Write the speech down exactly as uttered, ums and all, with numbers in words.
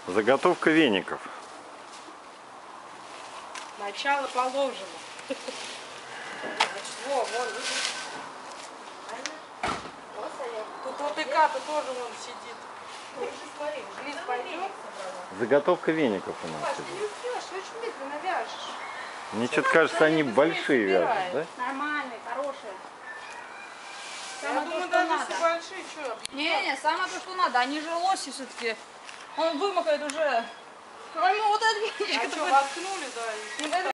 Заготовка веников. Начало положено. Во, вон, тут вот и Ката тоже вон сидит. Глиз пойдет. Заготовка веников у нас. Паш, ты не успеешь, ты очень медленно вяжешь. Мне что-то кажется, они большие вяжут, да? Нормальные, хорошие. Я Самое думаю, то, что даже надо. если большие, что? Не-не, самое то, что надо. Они же лоси все-таки. Он вымокает уже. Ему вот это А что, воткнули, да? и-